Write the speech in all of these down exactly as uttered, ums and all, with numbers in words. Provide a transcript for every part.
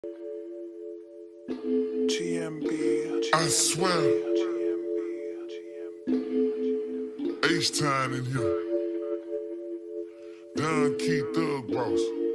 G M B. I swear, H-Time in here. Don Key Thug Boss.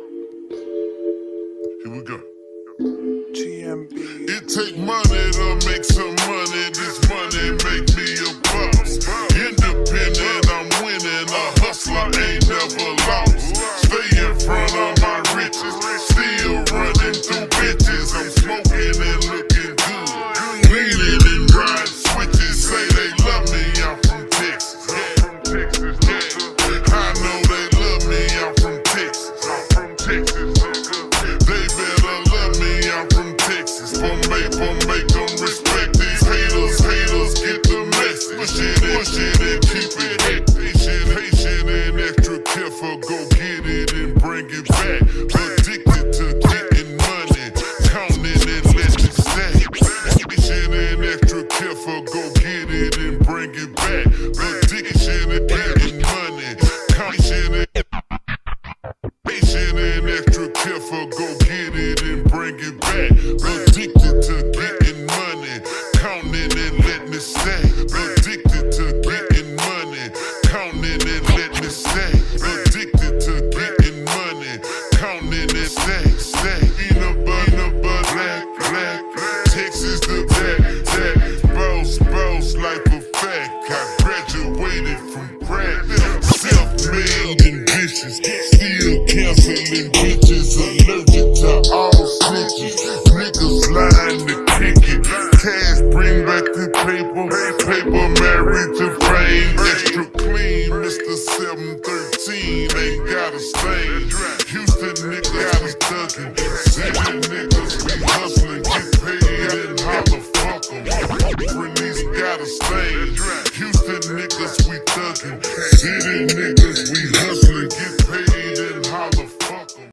Here we go. G M B. It take money to make some money. This money make me a boss. Independent, I'm winning. A hustler ain't never lost. Stay in front of my riches. Still running through bitches. I'm smoking and looking good. Leaning and riding switches. Say they love me, I'm from Texas. I'm from Texas, yeah. I know they love me, I'm from Texas. I'm from Texas, nigga. They better love me, I'm from Texas. Funday, Funday, come respect these haters. Haters get the message. Push it, push it and keep it hectic. Patient, patient and extra careful. Go get it and bring it back. Addicted to getting money, counting and letting it stack. Patient and extra careful. Go get it and bring it back. Addiction and getting money, counting and patient and extra careful, go get it and bring it back. Addicted to getting money, counting and letting it stack. Addicted to getting money, counting and letting it stack. Addicted to getting money, counting and stack, stack. Peanut butter, butter, black, black, black. Texas the back, back. Boss, boss, like a fact. I graduated from crack. Self-made and vicious, still canceling bitches. Allergic to all snitches. Niggas lying to kick it. Cash bring back the paper. Paper married to fame. Extra clean, Mister seven thirteen ain't got a stain. Houston niggas got us thuggin'. City niggas we hustlin', get paid and holla fuck 'em. Bernice got a stain. Houston niggas we thuggin'. City niggas